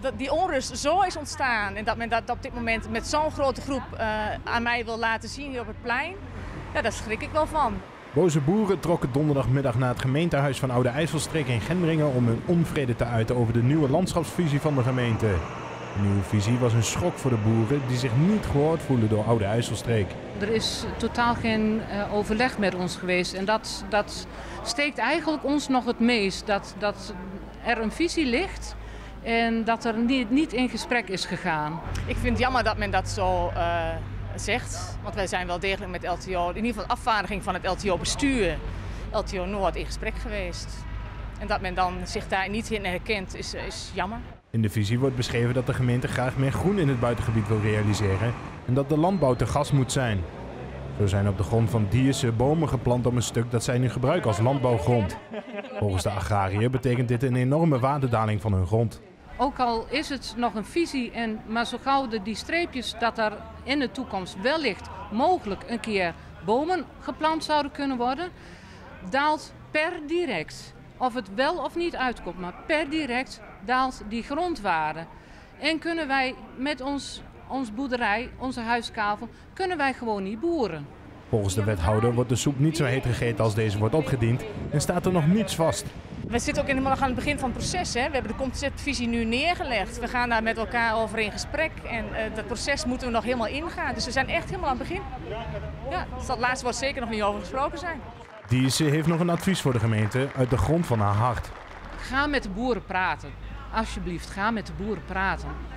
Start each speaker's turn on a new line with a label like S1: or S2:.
S1: die onrust zo is ontstaan en dat men dat op dit moment met zo'n grote groep aan mij wil laten zien hier op het plein, ja, daar schrik ik wel van.
S2: Boze boeren trokken donderdagmiddag naar het gemeentehuis van Oude IJsselstreek in Gendringen om hun onvrede te uiten over de nieuwe landschapsvisie van de gemeente. De nieuwe visie was een schok voor de boeren die zich niet gehoord voelen door Oude IJsselstreek.
S3: Er is totaal geen overleg met ons geweest en dat steekt eigenlijk ons nog het meest. Dat er een visie ligt en dat er niet in gesprek is gegaan.
S1: Ik vind het jammer dat men dat zo zegt, want wij zijn wel degelijk met LTO, in ieder geval afvaardiging van het LTO-bestuur, LTO Noord, in gesprek geweest. En dat men dan zich daar niet in herkent is jammer.
S2: In de visie wordt beschreven dat de gemeente graag meer groen in het buitengebied wil realiseren en dat de landbouw te gas moet zijn. Zo zijn op de grond van Dierse bomen geplant op een stuk dat zij nu gebruiken als landbouwgrond. Volgens de agrariër betekent dit een enorme waardedaling van hun grond.
S3: Ook al is het nog een visie, maar zo gauw die streepjes dat er in de toekomst wellicht mogelijk een keer bomen geplant zouden kunnen worden, daalt per direct, of het wel of niet uitkomt, maar per direct daalt die grondwaarde. En kunnen wij met ons boerderij, onze huiskavel, kunnen wij gewoon niet boeren.
S2: Volgens de wethouder wordt de soep niet zo heet gegeten als deze wordt opgediend en staat er nog niets vast.
S1: We zitten ook nog aan het begin van het proces. Hè. We hebben de conceptvisie nu neergelegd. We gaan daar met elkaar over in gesprek en dat proces moeten we nog helemaal ingaan. Dus we zijn echt helemaal aan het begin. Ja, er zal het laatste woord zeker nog niet over gesproken zijn.
S2: Dierse heeft nog een advies voor de gemeente uit de grond van haar hart.
S3: Ga met de boeren praten. Alsjeblieft, ga met de boeren praten.